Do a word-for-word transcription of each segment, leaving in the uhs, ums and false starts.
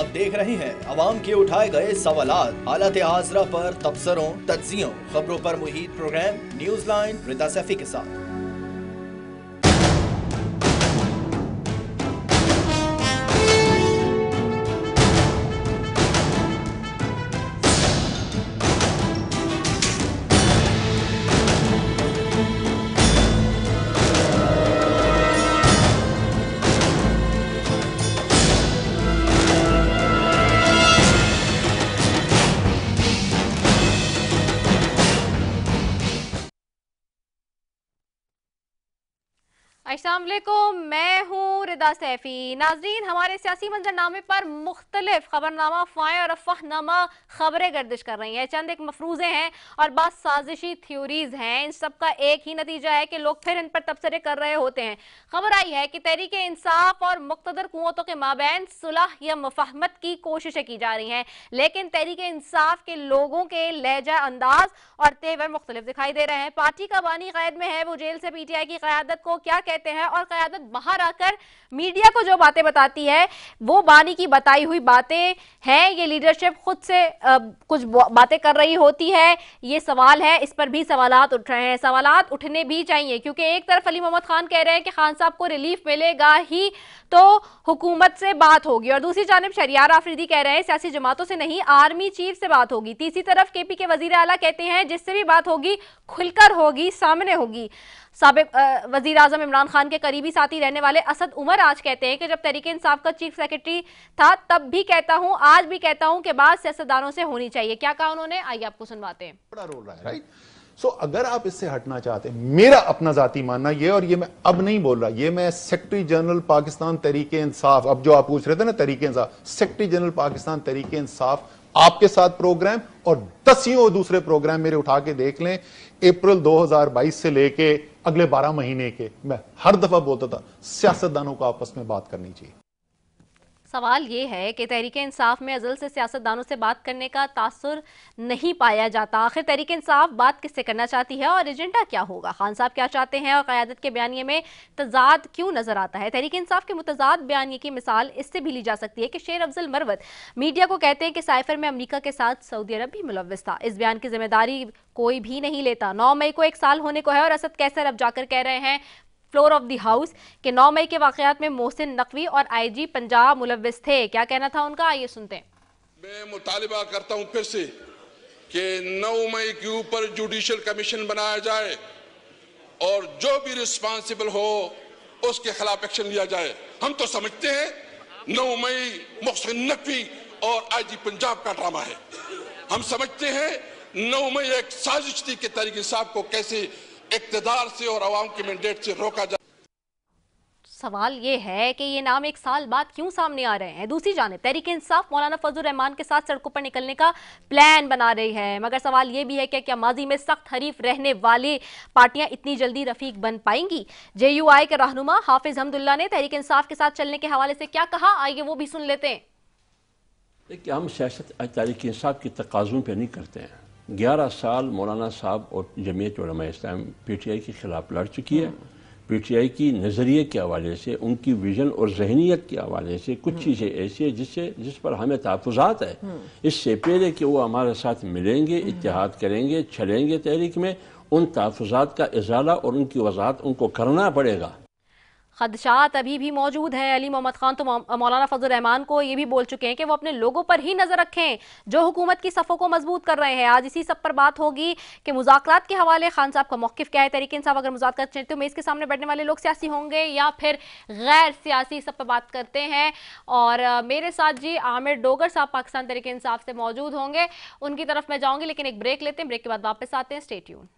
देख रहे हैं अवाम के उठाए गए सवालात, हालत हाजरा पर तबसरों, तज्जियों, खबरों पर मुहित programme News Line Rida Saifi के साथ। अस्सलाम वालेकुम, मैं हूँ रिदा सैफी। नाजरीन, हमारे सियासी मंजरनामे पर मुख्तलिफ खबरनामा फाय और अफवाहनामा खबरें गर्दिश कर रही हैं। चंद एक मफरूजे हैं और बात साजिशी थ्योरीज हैं। इन सब का एक ही नतीजा है कि लोग फिर इन पर तबसरे कर रहे होते हैं। खबर आई है कि तहरीक इंसाफ और मुक़्तदर कुव्वतों के माबैन सुलह या मुफाहमत की कोशिशें की जा रही हैं, लेकिन तहरीक इंसाफ के लोगों के लहजा अंदाज और तेवर मुख्तलिफ दिखाई दे रहे हैं। पार्टी का बानी कैद में है, वो जेल से पीटीआई की क़यादत को क्या कहते हैं और क़यादत बाहर आकर मीडिया को जो बातें बताती है वो बानी की बताई हुई बातें हैं, ये लीडरशिप खुद से आ, कुछ बातें कर रही होती है, ये सवाल है। इस पर भी सवालात उठ रहे हैं, सवालात उठने भी चाहिए, क्योंकि एक तरफ अली मोहम्मद खान कह रहे हैं कि खान साहब को रिलीफ मिलेगा ही तो हुकूमत से बात होगी, और दूसरी जानिब शहरियार आफरीदी कह रहे हैं सियासी जमातों से नहीं, आर्मी चीफ से बात होगी। तीसरी तरफ केपी के वजीर आला कहते हैं जिससे भी बात होगी खुलकर होगी, सामने होगी। साबिक वजीर आजम इमरान खान के करीबी साथी रहने वाले असद उमर आज कहते हैं कि जब तहरीक इंसाफ का चीफ सेक्रेटरी था तब भी कहता हूं, आज भी कहता हूं कि बात सियासतदानों से होनी चाहिए। क्या कहा उन्होंने, आइए आपको सुनवाते हैं। बड़ा रोल रहा है, राइट? सो so, अगर आप इससे हटना चाहते हैं, मेरा अपना जाती मानना ये, और ये मैं अब नहीं बोल रहा, ये मैं सेक्रेटरी जनरल पाकिस्तान तहरीक इंसाफ, अब जो आप पूछ रहे थे ना तहरीक इंसाफ, सेक्रेटरी जनरल पाकिस्तान तहरीक इंसाफ आपके साथ प्रोग्राम और दसियों दूसरे प्रोग्राम मेरे उठा के देख लें, अप्रैल दो हज़ार बाईस से लेके अगले बारह महीने के, मैं हर दफा बोलता था सियासतदानों को आपस में बात करनी चाहिए। सवाल ये है कि तहरीक इंसाफ में अज़ल से सियासतदानों से बात करने का तासुर नहीं पाया जाता। आखिर तहरीक इंसाफ बात किससे करना चाहती है और एजेंडा क्या होगा, खान साहब क्या चाहते हैं और क़यादत के बयानिए में तजाद क्यों नजर आता है। तहरीक इंसाफ के मुतजाद बयानिए की मिसाल इससे भी ली जा सकती है कि शेर अफजल मरवत मीडिया को कहते हैं कि साइफर में अमरीका के साथ सऊदी अरब भी मुलव्वस था। इस बयान की जिम्मेदारी कोई भी नहीं लेता। नौ मई को एक साल होने को है और असद कैसर अब जाकर कह रहे हैं फ्लोर ऑफ द हाउस के नौ मई के वाकयात में मोहसिन नकवी और आईजी पंजाब मुलव्वस थे। क्या कहना था उनका, आइए सुनते हैं। मैं मुतालिबा करता हूं फिर से कि नौ मई के ऊपर जुडिशियल कमीशन बनाया जाए और जो भी रिस्पांसिबल हो उसके खिलाफ एक्शन लिया जाए। हम तो समझते हैं नौ मई मोहसिन नकवी और आईजी पंजाब का ड्रामा है। हम समझते हैं नौ मई एक साजिश थी कि तहरीक इंसाफ को कैसे इक़्तिदार से और अवाम के मैंडेट से रोका जाए। सवाल ये है कि ये नाम एक साल बाद क्यों सामने आ रहे हैं। दूसरी जानिब तहरीक इंसाफ मौलाना फजल रहमान के साथ सड़कों पर निकलने का प्लान बना रही है, मगर सवाल ये भी है कि क्या माजी में सख्त हरीफ रहने वाली पार्टियां इतनी जल्दी रफीक बन पाएंगी। जे यू आई के रहनुमा हाफिज हमदुल्ला ने तहरीक इंसाफ के साथ चलने के हवाले से क्या कहा, आइए वो भी सुन लेते हैं। देखिए, हम सियासत तहरीक इंसाफ के तकाज़ों पर नहीं करते हैं। ग्यारह साल मौलाना साहब और जमीयत उलमा इस्लाम पी टी आई के खिलाफ लड़ चुकी है। पी टी आई की नज़रिए के हवाले से, उनकी विजन और जहनीत के हवाले से कुछ चीज़ें ऐसी है जिससे जिस पर हमें तहफ़्फ़ुज़ात है। इससे पहले कि वो हमारे साथ मिलेंगे, इत्तेहाद करेंगे, चलेंगे तहरीक में, उन तहफ़्फ़ुज़ात का इज़ाला और उनकी वज़ाहत उनको करना पड़ेगा। खदशात अभी भी मौजूद हैं। अली मोहम्मद खान तो मौलाना फजल रहमान को ये भी बोल चुके हैं कि वो अपने लोगों पर ही नजर रखें जो हुकूमत की सफ़ों को मजबूत कर रहे हैं। आज इसी सब पर बात होगी कि मुज़ाकरात के हवाले खान साहब का मौक़िफ़ क्या है। तहरीक इंसाफ अगर मुज़ाकरात चलते तो इसके सामने बैठने वाले लोग सियासी होंगे या फिर गैर सियासी, सब पर बात करते हैं। और आ, मेरे साथ जी आमिर डोगर साहब पाकिस्तान तहरीक इंसाफ से मौजूद होंगे, उनकी तरफ मैं जाऊँगी, लेकिन एक ब्रेक लेते हैं, ब्रेक के बाद वापस आते हैं। Stay tune.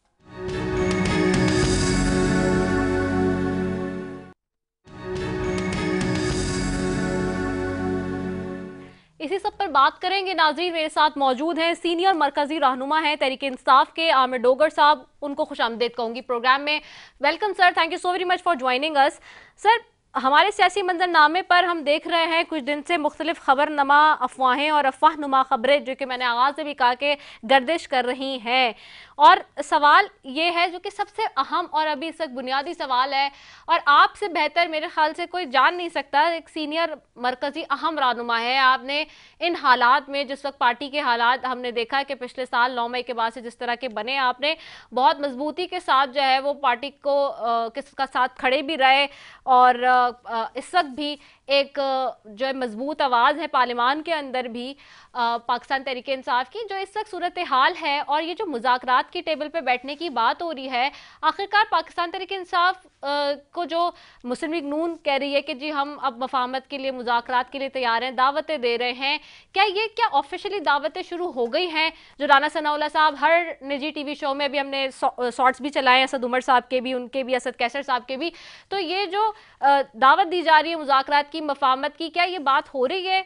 इसी सब पर बात करेंगे। नाज़रीन, मेरे साथ मौजूद हैं सीनियर मरकजी रहनुमा हैं तहरीक इंसाफ के आमिर डोगर साहब, उनको खुश आमदेद कहूँगी प्रोग्राम में। Welcome sir, thank you so very much for joining us. Sir, हमारे सियासी मंजरनामे पर हम देख रहे हैं कुछ दिन से मुख्तलिफ खबरनमा अफवाहें और अफवाहनुमा खबरें, जो कि मैंने आगाज़ से भी कहा कि गर्दिश कर रही हैं। और सवाल ये है जो कि सबसे अहम और अभी इस वक्त बुनियादी सवाल है, और आपसे बेहतर मेरे ख्याल से कोई जान नहीं सकता, एक सीनियर मरकज़ी अहम रहनुमा है। आपने इन हालात में, जिस वक्त पार्टी के हालात हमने देखा कि पिछले साल नौ मई के बाद से जिस तरह के बने, आपने बहुत मजबूती के साथ जो है वो पार्टी को किसका साथ खड़े भी रहे, और इस वक्त भी एक जो है मजबूत आवाज़ है पार्लियामान के अंदर भी पाकिस्तान तहरीक इंसाफ की, जो इस वक्त सूरत हाल है। और ये जो मुज़ाकरात की टेबल पे बैठने की बात हो रही है, आखिरकार पाकिस्तान तहरीक इंसाफ को जो मुस्लिम लीग नून कह रही है कि जी हम अब मफाहमत के लिए, मुज़ाकरात के लिए तैयार हैं, दावतें दे रहे हैं, क्या ये क्या ऑफिशियली दावतें शुरू हो गई हैं? जो राना सनाउल्लाह साहब हर निजी टीवी शो में, भी हमने शॉर्ट्स भी चलाए असद उमर साहब के भी, उनके भी, असद कैसर साहब के भी, तो ये जो दावत दी जा रही है मुज़ाकरात की, मफाहमत की, क्या ये बात हो रही है?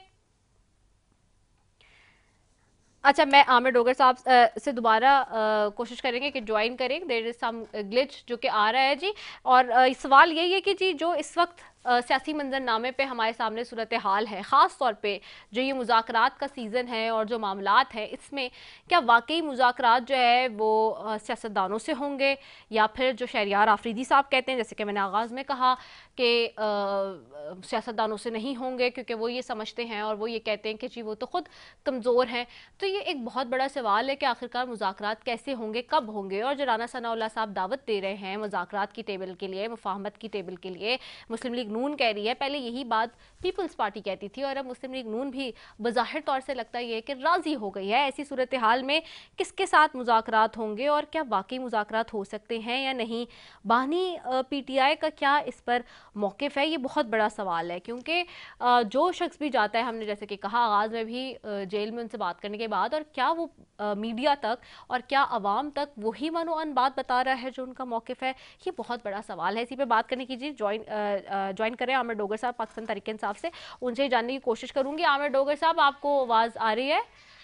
अच्छा, मैं आमिर डोगर साहब से दोबारा कोशिश करेंगे कि ज्वाइन करें, देयर इज सम ग्लिच जो कि आ रहा है जी। और आ, सवाल यही है कि जी जो इस वक्त सियासी मंजरनामे पे हमारे सामने सूरत हाल है, ख़ास तौर पे जो ये मुज़ाकरात का सीज़न है और जो मामलात हैं, इसमें क्या वाकई मुज़ाकरात जो है वो सियासतदानों से होंगे, या फिर जो शहरियार आफरीदी साहब कहते हैं, जैसे कि मैंने आगाज़ में कहा कि सियासतदानों से नहीं होंगे, क्योंकि वो ये समझते हैं और वो ये कहते हैं कि जी वो तो ख़ुद कमज़ोर हैं। तो ये एक बहुत बड़ा सवाल है कि आखिरकार मुज़ाकरात कैसे होंगे, कब होंगे? और जो राना सनाउल्लाह साहब दावत दे रहे हैं मुज़ाकरात की टेबल के लिए, मुफाहमत की टेबल के लिए, मुस्लिम लीग नून कह रही है, पहले यही बात पीपल्स पार्टी कहती थी, और अब मुस्लिम लीग नून भी बज़ाहिर तौर से लगता है कि राज़ी हो गई है। ऐसी सूरत हाल में किसके साथ मुज़ाकरात होंगे, और क्या वाकई मुज़ाकरात हो सकते हैं या नहीं? बानी पीटीआई का क्या इस पर मौक़िफ़ है? ये बहुत बड़ा सवाल है, क्योंकि जो शख्स भी जाता है, हमने जैसे कि कहा आगाज़ में भी, जेल में उनसे बात करने के बाद, और क्या वो मीडिया तक और क्या अवाम तक वही मनो अन बात बता रहा है जो उनका मौक़िफ़ है? ये बहुत बड़ा सवाल है। इसी पे बात करने कीजिए, ज्वाइन ज्वाइन करें आमिर डोगर साहब पाकिस्तान तहरीक इंसाफ से, उनसे जानने की कोशिश करूंगी। आमिर डोगर साहब, आपको आवाज़ आ रही है?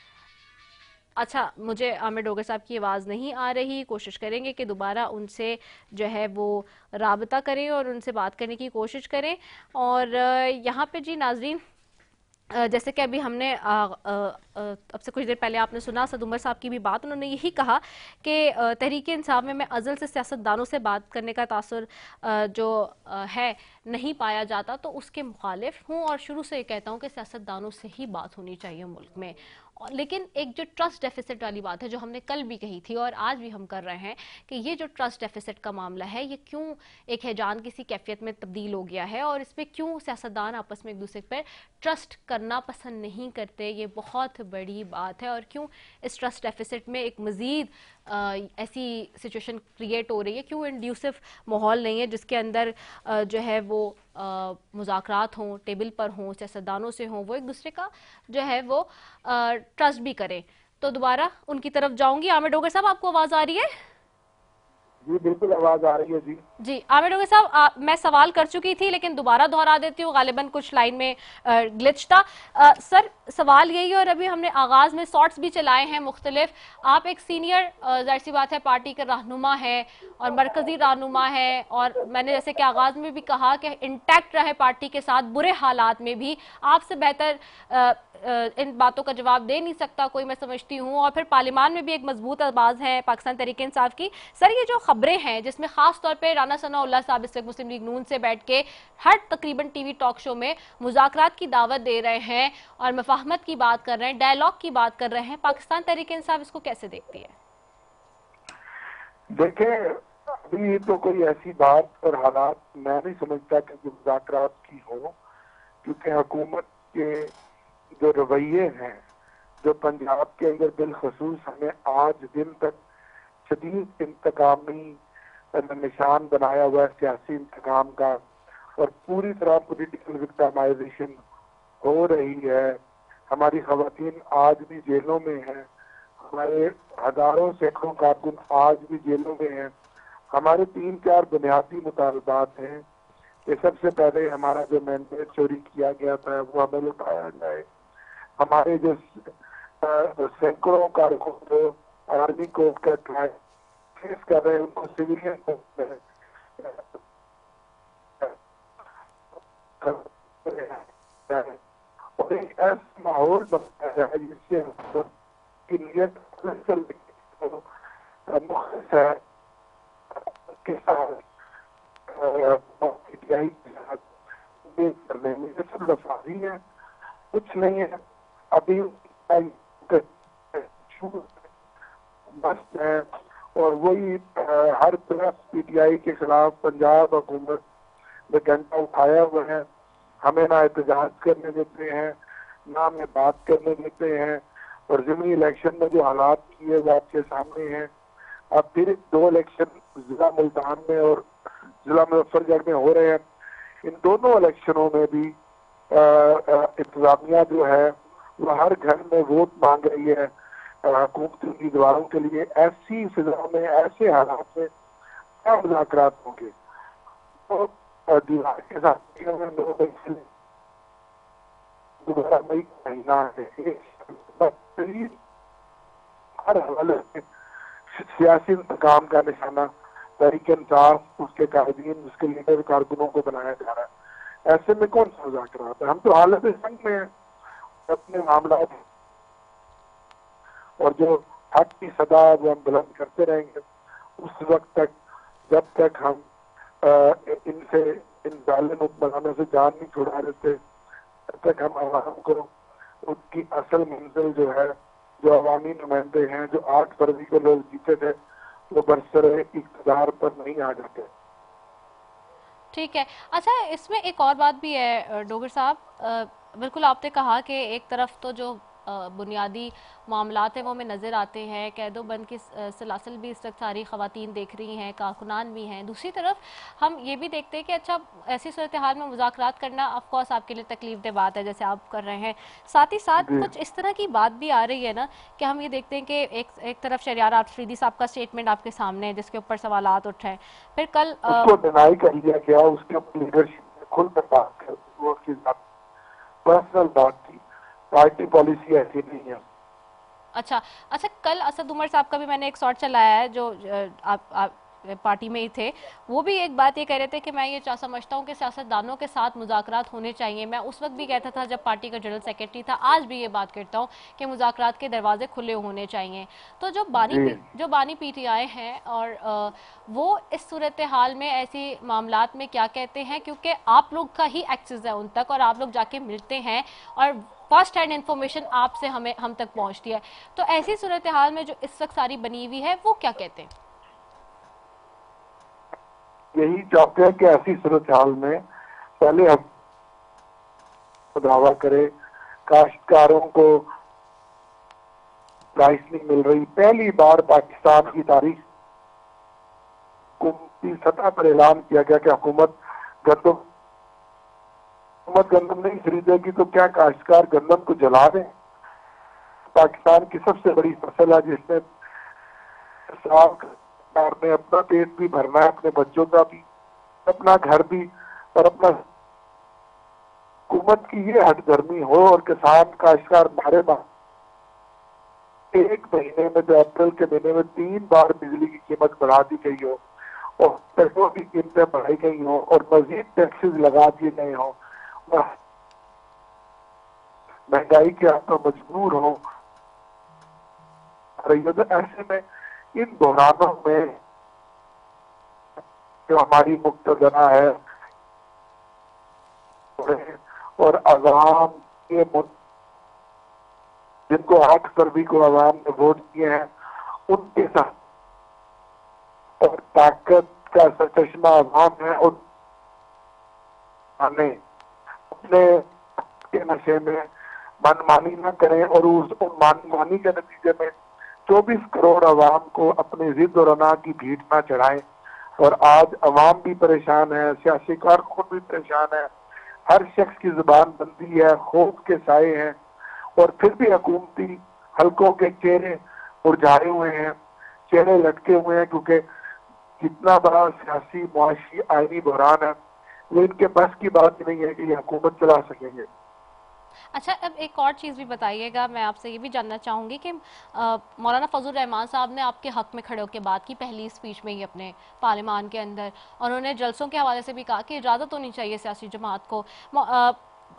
अच्छा, मुझे आमिर डोगर साहब की आवाज़ नहीं आ रही। कोशिश करेंगे कि दोबारा उनसे जो है वो राबता करें और उनसे बात करने की कोशिश करें। और यहाँ पे जी नाजरीन, जैसे कि अभी हमने आ, आ, आ, अब से कुछ देर पहले आपने सुना असद उमर साहब की भी बात, उन्होंने यही कहा कि तहरीक इंसाफ में मैं अज़ल से सियासतदानों से बात करने का तासुर जो है नहीं पाया जाता, तो उसके मुखालिफ हूँ, और शुरू से ये कहता हूँ कि सियासतदानों से ही बात होनी चाहिए मुल्क में। लेकिन एक जो ट्रस्ट डेफिसिट वाली बात है, जो हमने कल भी कही थी और आज भी हम कर रहे हैं, कि ये जो ट्रस्ट डेफिसिट का मामला है, ये क्यों एक हैजान किसी कैफियत में तब्दील हो गया है, और इसमें क्यों सियासतदान आपस में एक दूसरे पर ट्रस्ट करना पसंद नहीं करते, ये बहुत बड़ी बात है। और क्यों इस ट्रस्ट डेफिसिट में एक मज़ीद ऐसी सिचुएशन क्रिएट हो रही है, क्यों इंड्यूसिव माहौल नहीं है जिसके अंदर आ, जो है वो मुज़ाकरात हों, टेबल पर हों, सियासतदानों से हों, वो एक दूसरे का जो है वो ट्रस्ट भी करें। तो दोबारा उनकी तरफ जाऊंगी। आमिर डोगर साहब, आपको आवाज़ आ रही है? जी बिल्कुल आवाज आ रही है जी। जी आमिर डोगर साहब, आ, मैं सवाल कर चुकी थी लेकिन दोबारा दोहरा देती हूँ, गालिबन कुछ लाइन में आ, ग्लिच था। आ, सर सवाल यही है, और अभी हमने आगाज में शॉर्ट्स भी चलाए हैं मुख्तलिफ। आप एक सीनियर जाहिर सी बात है पार्टी का रहनुमा है और मरकजी रहनुमा है, और मैंने जैसे कि आगाज में भी कहा कि इंटैक्ट रहे पार्टी के साथ बुरे हालात में भी। आपसे बेहतर आ, इन बातों का जवाब दे नहीं सकता कोई, मैं समझती हूँ। और फिर पार्लियामान में भी एक मजबूत आवाज़ है पाकिस्तान तहरीक इंसाफ की। सर, ये जो खबरें हैं जिसमें खास तौर पे राना सनाउल्लाह साहब इस वक्त मुस्लिम लीग नून से बैठ के हर तकरीबन टीवी टॉक शो में मुज़ाकरात की दावत दे रहे हैं और मुफाहमत की बात कर रहे हैं, डायलॉग की बात कर रहे हैं, पाकिस्तान तहरीक इंसाफ इसको कैसे देखती है? देखें, अभी तो कोई ऐसी बात और हालात मैं नहीं समझता कि मुज़ाकरात की हो, क्योंकि हुकूमत के जो रवैये हैं, जो पंजाब के अंदर बिलखसूस हमें आज दिन तक शदीद इंतकामी निशान बनाया हुआ है, सियासी इंतकाम का, और पूरी तरह पॉलिटिकल विक्टिमाइजेशन हो रही है। हमारी खवातीन आज भी जेलों में हैं, हमारे हजारों सैकड़ों कारकुन आज भी जेलों में हैं। हमारे तीन चार बुनियादी मुतालबात हैं कि सबसे पहले हमारा जो मैंडेट चोरी किया गया था वो हमें लौटाया जाए। हमारे जो सैकड़ों कारकुन जो आर्मी को फेस कर रहे हैं, उनको सिविलियन ऐसा माहौल बनाया जाए जिससे की नीयत है के साथ करने में सब लफाजी है, कुछ नहीं है अभी बस है। और वही हर तरफ पीटीआई के खिलाफ पंजाब हुकूमत में घंटा उठाया हुआ है, हमें ना एहतजाज करने देते हैं ना हमें बात करने देते हैं। और ज़िमनी इलेक्शन में जो हालात किए वो आपके सामने हैं। अब फिर दो इलेक्शन जिला मुल्तान में और जिला मुजफ्फरगढ़ में हो रहे हैं। इन दोनों इलेक्शनों में भी इंतजामिया जो है वो हर घर में वोट मांग रही है हुकूमती उम्मीदवारों के लिए। ऐसी फिजा में, ऐसे हालात में क्या मुज़ाकरात होंगे? तो दीवार के साथ दोबारा मई का महीना है, हर हवाले से सियासी इंतकाम का निशाना तहरीक इंसाफ, उसके कायदीन, उसके लीडर कारकुनों को बनाया जा रहा है। ऐसे में कौन सा मुज़ाकरात है? हम तो हालत संग में हैं अपने मामला, और जो हक की सदा वो हम बुलंद करते रहेंगे उस वक्त तक, जब तक हम आ, इनसे इन जालिम हुक्मरानों से जान नहीं छुड़ा देते, तब तक हम आवाम को उनकी असल मंजिल जो है, जो अवामी नुमाइंदे हैं, जो आठ फरवरी को लोग जीते थे, वो बरसरे इक़्तिदार पर नहीं आ जाते। ठीक है। अच्छा, इसमें एक और बात भी है डोगर साहब, बिल्कुल आपने कहा कि एक तरफ तो जो बुनियादी मामलात हैं वो हमें नज़र आते हैं, कैदोबंद की सलासल भी इस वक्त सारी ख़वातीन देख रही हैं, कारकुनान भी हैं। दूसरी तरफ हम ये भी देखते हैं कि अच्छा ऐसी सूरत हाल में मुज़ाकरात करना ऑफकोर्स आपके लिए तकलीफ दे बात है, जैसे आप कर रहे हैं। साथ ही साथ कुछ इस तरह की बात भी आ रही है ना कि हम ये देखते हैं कि एक एक तरफ शहरियार आफरीदी साहब का स्टेटमेंट आपके सामने है जिसके ऊपर सवालात उठ रहे हैं, फिर कल उसको डिनाई कर लिया गया, उसके ऊपर लीडरशिप खुल कर बात कर, वो उसकी पर्सनल बात थी, पार्टी पॉलिसी ऐसी नहीं है। अच्छा अच्छा कल असद उमर साहब का भी मैंने एक शॉट चलाया है जो आप, आप पार्टी में ही थे, वो भी एक बात ये कह रहे थे कि मैं ये चाह समझता हूँ कि सियासतदानों के साथ मुज़ाकरात होने चाहिए। मैं उस वक्त भी कहता था जब पार्टी का जनरल सेक्रेटरी था, आज भी ये बात करता हूँ कि मुज़ाकरात के दरवाजे खुले होने चाहिए। तो जो बानी जो बानी पीटीआई हैं और आ, वो इस सूरत हाल में ऐसी मामलात में क्या कहते हैं, क्योंकि आप लोग का ही एक्सेस है उन तक और आप लोग जाके मिलते हैं और फर्स्ट हैंड इन्फॉर्मेशन आपसे हमें हम तक पहुँचती है। तो ऐसी सूरत हाल में जो इस वक्त सारी बनी हुई है वो क्या कहते हैं? यही चाहते हैं कि ऐसी सूरत हाल में पहले हम दावा करें, काश्तकारों को प्राइस नहीं मिल रही। पहली बार पाकिस्तान की तारीख हुकूमती सतह पर ऐलान किया गया कि हुकूमत गंदम हुकूमत गंदम नहीं खरीदेगी तो क्या काश्तकार गंदम को जला दें? पाकिस्तान की सबसे बड़ी फसल है जिसमें ने अपना पेट भी भरना है, अपने बच्चों का भी, अपना घर भी, और अपना हुकूमत की ये हटधर्मी हो और किसान काश्तकार मारे मार एक महीने में, जो अप्रैल के महीने में तीन बार बिजली की कीमत बढ़ा दी गई हो और पेट्रोल की कीमतें बढ़ाई गई हो और मजीद टैक्सेस लगा दिए गए हो और महंगाई के आप मजबूर हो रही हो, तो ऐसे में इन बहरानों में जो हमारी मुक्तदरा है और अवाम के जिनको आठ फरवरी को अवाम ने वोट दिए हैं उनके साथ और ताकत का सरचश्मा अवाम है और अपने के नशे में मनमानी न करें और उस मनमानी के नतीजे में चौबीस करोड़ अवाम को अपनी जिद और अना की भीड़ न चढ़ाएं। और आज अवाम भी परेशान है, सियासी कारकुन भी परेशान है, हर शख्स की जुबान बंदी है, खौफ के साए हैं और फिर भी हुकूमती हल्कों के चेहरे मुरझाए हुए हैं, चेहरे लटके हुए हैं, क्योंकि जितना बड़ा सियासी मुआशी आईनी बहरान है वो इनके बस की बात नहीं है कि ये हुकूमत चला सकेंगे। अच्छा, अब एक और चीज़ भी बताइएगा, मैं आपसे ये भी जानना चाहूँगी कि मौलाना फजल रहमान साहब ने आपके हक में खड़े होकर बात की पहली स्पीच में ही अपने पार्लियामान के अंदर, और उन्होंने जलसों के हवाले से भी कहा कि इजाज़त होनी चाहिए सियासी जमात को। आ,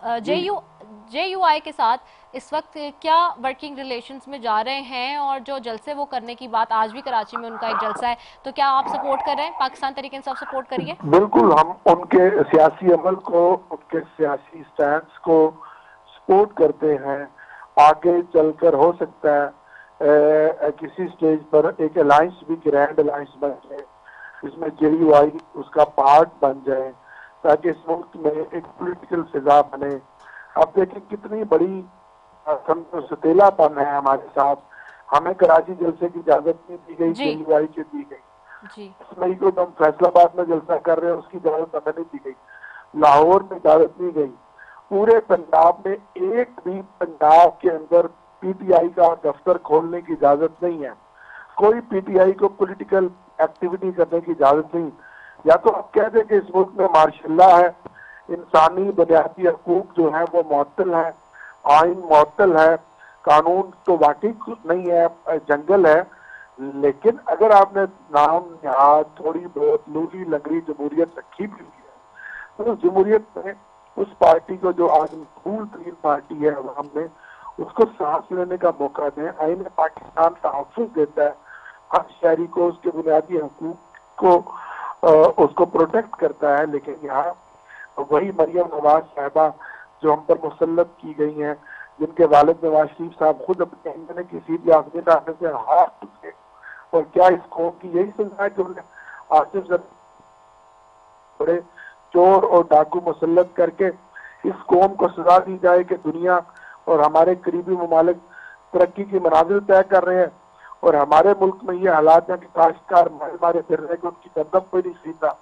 जे यू जे यू आई के साथ इस वक्त क्या वर्किंग रिलेशंस में जा रहे हैं, और जो जलसे वो करने की बात, आज भी कराची में उनका एक जलसा है, तो क्या आप सपोर्ट कर रहे हैं? पाकिस्तान तरीके इंसाफ सपोर्ट करिए। बिल्कुल, हम उनके सियासी अमल को, उनके सियासी स्टैंड को सपोर्ट करते हैं। आगे चलकर हो सकता है ए, किसी स्टेज पर एक अलायंस भी, ग्रैंड अलायंस बन जाए, इसमें जे यू आई उसका पार्ट बन जाए, ताकि इस मुल्क में एक पॉलिटिकल फिजा बने। अब देखिए कितनी बड़ी सतेलापन है हमारे साथ। हमें कराची जलसे की इजाजत नहीं दी गई, जे यू आई की दी गई। इस मई को तो हम फैसलाबाद में जलसा कर रहे हैं, उसकी इजाजत हमें नहीं दी गई। लाहौर में इजाजत नहीं गई। पूरे पंजाब में एक भी पंजाब के अंदर पीटीआई का दफ्तर खोलने की इजाजत नहीं है। कोई पीटीआई को पॉलिटिकल एक्टिविटी करने की इजाजत नहीं। या तो आप कह दें कि इस मुल्क में मार्शल्ला है, इंसानी बुनियादी हकूक जो है वो मुअत्तल है, आइन मुअत्तल है, कानून तो वाकई नहीं है, जंगल है। लेकिन अगर आपने नाम निहाद थोड़ी बहुत लूली लंगड़ी जमहूरियत रखी भी है, तो उस जमहूरियत में उस पार्टी को, जो आज मकबूल तरीन पार्टी है अवाम में, उसको सांस लेने का मौका दें। आईन पाकिस्तान तहफ़्फ़ुज़ देता है हर शहरी को, उसके बुनियादी हकूक को आ, उसको प्रोटेक्ट करता है। लेकिन यहाँ वही मरियम नवाज साहिबा जो हम पर मुसल्लत की गई हैं, जिनके वालिद नवाज शरीफ साहब खुद अपने एमएनए की सीट आखिर आने से हार चुके, और क्या इस कौम की यही सजा है कि उन्हें आसिफ जर बड़े चोर और डाकू मुसल्लत करके इस कौम को सजा दी जाए कि दुनिया और हमारे करीबी ममालिक तरक्की की मनाजिल तय कर रहे हैं, और हमारे मुल्क में ये हालात है कि काश्तकार मारे मारे फिर रहे, उनकी दमदम कोई नहीं खरीदा।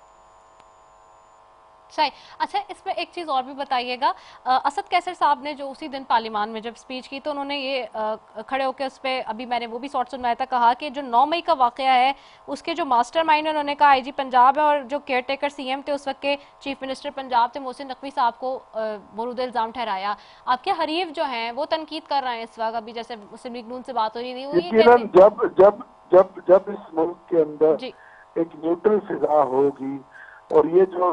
सही। अच्छा, इसमें एक चीज़ और भी बताइएगा, असद कैसर साहब ने जो उसी दिन पार्लियामान में जब स्पीच की, तो उन्होंने ये आ, खड़े होकर उस पर, अभी मैंने वो भी शॉर्ट सुनवाया था, कहा कि जो नौ मई का वाकया है उसके जो मास्टरमाइंड, उन्होंने कहा आईजी पंजाब है, और जो केयर टेकर सीएम थे उस वक्त के चीफ मिनिस्टर पंजाब थे मोहसिन नकवी साहब को बुरुद इल्ज़ाम ठहराया। आपके हरीफ जो हैं वो तनकीद कर रहे हैं इस वक्त, अभी जैसे मुस्लिम लीग नून से बात हो रही थी, वो ये कहते जब जब जब जब इस मुल्क के अंदर एक न्यूट्रल फिजा होगी, और ये जो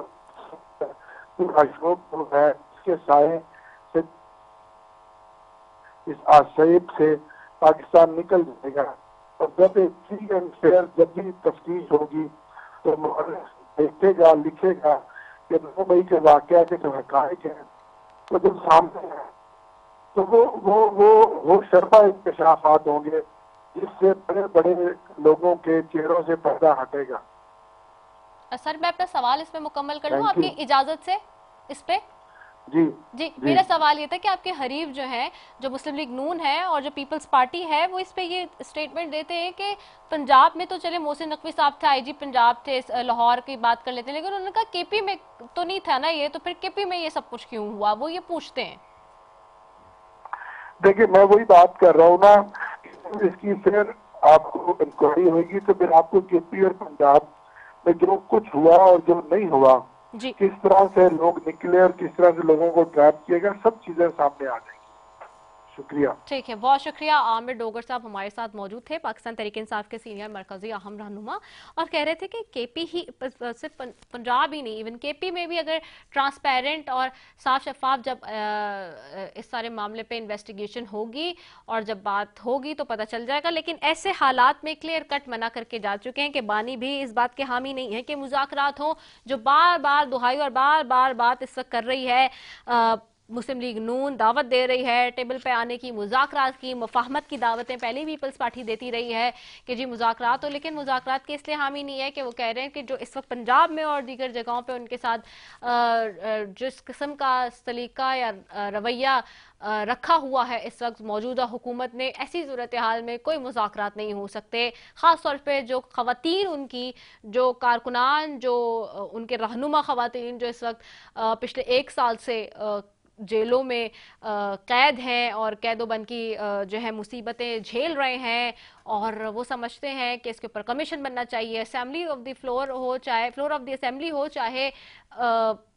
अशोक है इसके साए से, इस आशेब से पाकिस्तान निकल जाएगा। और जब एक फ्री एंड फेयर जब भी तफ्तीश होगी, तो देखेगा, लिखेगा कि नौ मई के वाकया के जो हकायक हैं, तो जब सामने है, तो वो वो वो वो शर्मा इंकशाफात होंगे, जिससे बड़े बड़े लोगों के चेहरों से पर्दा हटेगा। सर, मैं अपना सवाल इसमें मुकम्मल कर लूं आपकी इजाजत से इस पे? जी जी, जी मेरा सवाल ये था कि आपके हरीफ जो है, जो मुस्लिम लीग नून है और जो पीपल्स पार्टी है, वो इस पे ये स्टेटमेंट देते हैं कि पंजाब में तो चले मोहसिन नकवी साहब थे, आईजी पंजाब थे, लाहौर की बात कर लेते हैं, लेकिन उन्होंने कहा केपी में तो नहीं था ना ये, तो फिर केपी में ये सब कुछ क्यों हुआ, वो ये पूछते हैं। देखिए, मैं वही बात कर रहा हूँ ना, इसकी फिर आपको इंक्वायरी होगी, तो फिर आपको केपी और पंजाब में जो कुछ हुआ और जो नहीं हुआ, किस तरह से लोग निकले और किस तरह से लोगों को ट्रैप किया गया, सब चीजें सामने आ जाएंगी। शुक्रिया। ठीक है, बहुत शुक्रिया। आमिर डोगर साहब हमारे साथ मौजूद थे, पाकिस्तान तहरीक इंसाफ के सीनियर मरकजी अहम रहनुमा, और कह रहे थे कि केपी ही सिर्फ पंजाब ही नहीं, इवन केपी में भी अगर ट्रांसपेरेंट और साफ शफाफ जब आ, इस सारे मामले पे इन्वेस्टिगेशन होगी और जब बात होगी तो पता चल जाएगा। लेकिन ऐसे हालात में क्लियर कट मना करके जा चुके हैं कि बानी भी इस बात के हामी नहीं है कि मुज़ाकरात हो, जो बार बार दुहाई और बार बार बात इस वक्त कर रही है। आ, मुस्लिम लीग नून दावत दे रही है टेबल पे आने की, मुज़ाकरात की, मुफाहमत की दावतें पहले पीपल्स पार्टी देती रही है कि जी मुज़ाकरात हो, लेकिन मुज़ाकरात के इसलिए हामी नहीं है कि वो कह रहे हैं कि जो इस वक्त पंजाब में और दीगर जगहों पे उनके साथ जिस किस्म का सलीका या रवैया रखा हुआ है इस वक्त मौजूदा हुकूमत ने, ऐसी सूरत हाल में कोई मुज़ाकरात नहीं हो सकते। ख़ास तौर पे जो ख़वातीन उनकी, जो कारकुनान, जो उनके रहनुमा ख़वातीन जो इस वक्त पिछले एक साल से जेलों में कैद हैं और कैदोबंद की जो है मुसीबतें झेल रहे हैं, और वो समझते हैं कि इसके ऊपर कमीशन बनना चाहिए, असेंबली ऑफ द फ्लोर हो चाहे फ्लोर ऑफ द असेंबली हो चाहे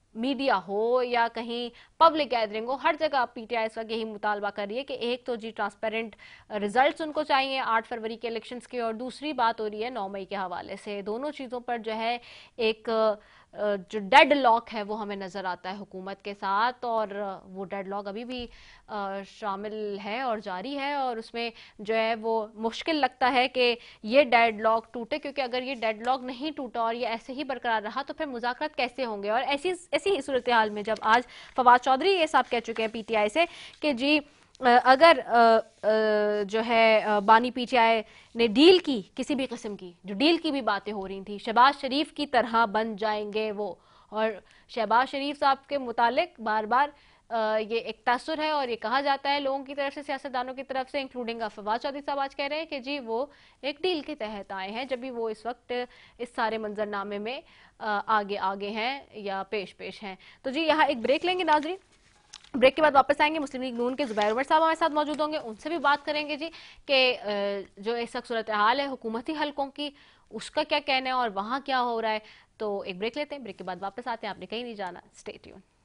मीडिया हो या कहीं पब्लिक गैदरिंग हो, हर जगह पीटीआई इस वक्त यही मुतालबा कर रही है कि एक तो जी ट्रांसपेरेंट रिजल्ट्स उनको चाहिए आठ फरवरी के इलेक्शंस के, और दूसरी बात हो रही है नौ मई के हवाले से। दोनों चीज़ों पर जो है एक जो डेड लॉक है वो हमें नज़र आता है हुकूमत के साथ, और वो डेड लॉक अभी भी शामिल है और जारी है, और उसमें जो है वो मुश्किल लगता है कि ये डेड लॉक टूटे, क्योंकि अगर ये डेड लॉक नहीं टूटा और ये ऐसे ही बरकरार रहा तो फिर मुज़ाकरात कैसे होंगे। और ऐसी ऐसी ही सूरत हाल में जब आज फवाद चौधरी ये साहब कह चुके हैं पीटीआई से कि जी अगर जो है बानी पीटीआई ने डील की किसी भी किस्म की, जो डील की भी बातें हो रही थी, शहबाज शरीफ की तरह बन जाएंगे वो। और शहबाज शरीफ साहब के मुतालिक बार बार ये एक तासुर है और ये कहा जाता है लोगों की तरफ से, सियासतदानों की तरफ से, इंक्लूडिंग फवाद चौधरी साहब आज कह रहे हैं कि जी वो एक डील के तहत आए हैं, जब भी वो इस वक्त इस सारे मंजरनामे में आगे आगे हैं या पेश पेश हैं। तो जी यहाँ एक ब्रेक लेंगे नाजरीन, ब्रेक के बाद वापस आएंगे। मुस्लिम लीग नून के जुबैर उमर साहब हमारे साथ मौजूद होंगे, उनसे भी बात करेंगे जी कि जो इस वक्त सूरत हाल है हुकूमती हलकों की, उसका क्या कहना है और वहाँ क्या हो रहा है। तो एक ब्रेक लेते हैं, ब्रेक के बाद वापस आते हैं। आपने कहीं नहीं जाना, स्टे ट्यून।